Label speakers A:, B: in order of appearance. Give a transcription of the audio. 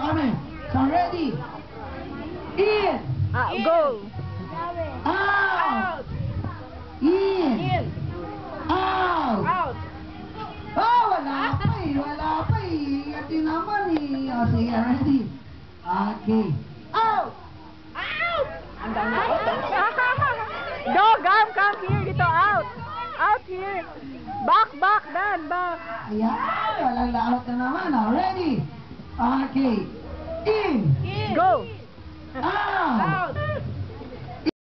A: kami. So, ready? In.
B: Go.
A: Out. In. Out. Oh, wala pa eh. Wala pa eh. Ito naman eh. O, sige, ready? Okay. Out.
B: Ang dami. Go, Gam, come here. Dito, out. Out here. Back, Dan, back.
A: Ayan. Walang laot na naman. O, ready? Okay. In.
B: Go.
A: Out.